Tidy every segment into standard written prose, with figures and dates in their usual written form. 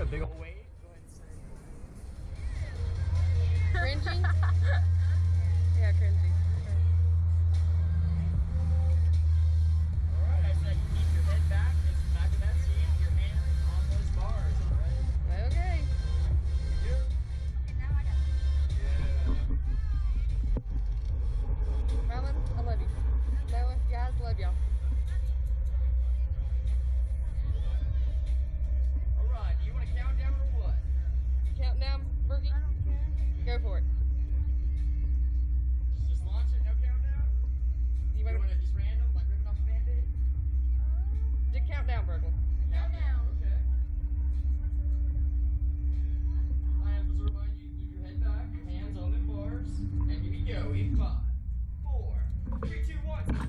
big old wave. Go ahead and say. Cringy? Yeah, cringy. Alright, I said keep your head back, face the back of that seat, your hands on those bars, alright? Okay. Here we go. Okay, now I got Yeah. Rylan, I love you. Noah, guys, love y'all. Alright, do you want to count down or what? You counting down, Berkey? I don't care. Go for it. Just launch it, no countdown? You You want want to just random, like ripping off a band-aid? to count down, Berkey? Countdown. Okay. I have to remind you, keep your head back, your hands on the bars, and here you go in 5, 4, 3, 2, 1.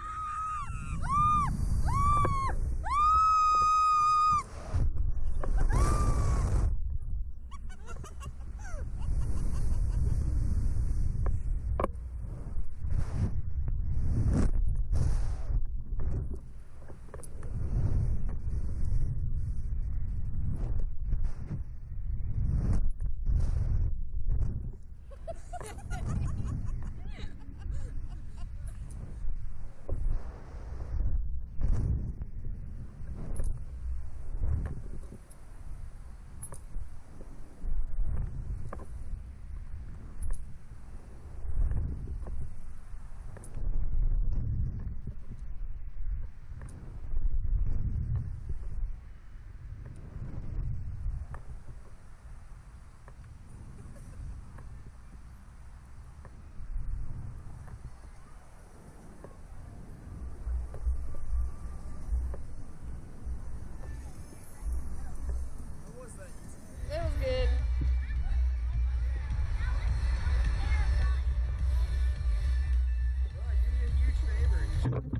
That was good. Alright, do me a huge favor. You should